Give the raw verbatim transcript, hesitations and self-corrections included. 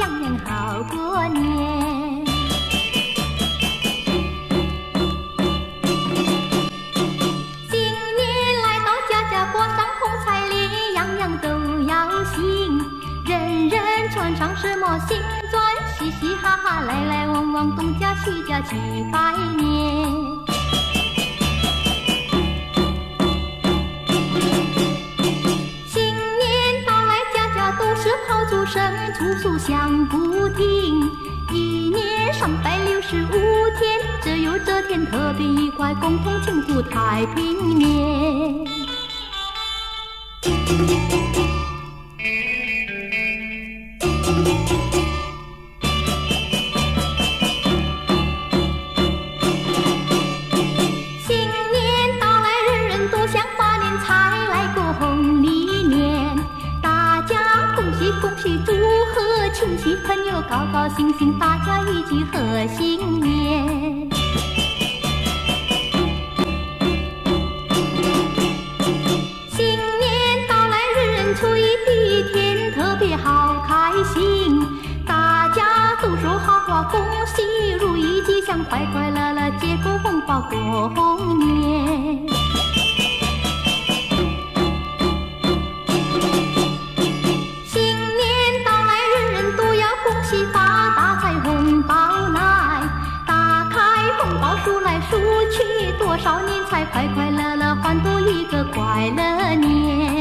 样样好过年。新年来到，家家挂上红彩铃，样样都要新，人人穿上什么新装，嘻嘻哈哈，来来往往，东家西家去拜年。炮竹声处处响不停，一年三百六十五天，只有这天特别愉快，共同庆祝太平年。新年到来，人人都想把年财来过红历年。恭喜祝贺亲戚朋友高高兴兴，大家一起贺新年。新年到来，人人初一第一天特别好开心，大家都说好话，恭喜如意吉祥，快快乐乐接过红包过红年。数去多少年财，快快乐乐换度一个快乐年。